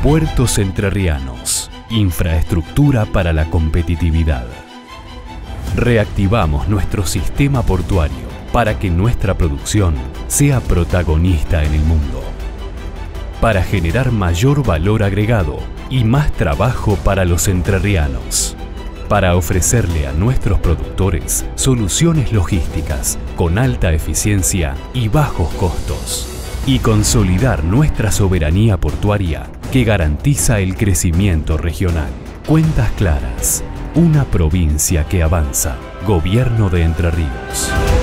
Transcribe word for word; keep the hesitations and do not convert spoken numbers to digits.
Puertos Entrerrianos. Infraestructura para la competitividad. Reactivamos nuestro sistema portuario para que nuestra producción sea protagonista en el mundo. Para generar mayor valor agregado y más trabajo para los entrerrianos. Para ofrecerle a nuestros productores soluciones logísticas con alta eficiencia y bajos costos. Y consolidar nuestra soberanía portuaria que garantiza el crecimiento regional. Cuentas claras. Una provincia que avanza. Gobierno de Entre Ríos.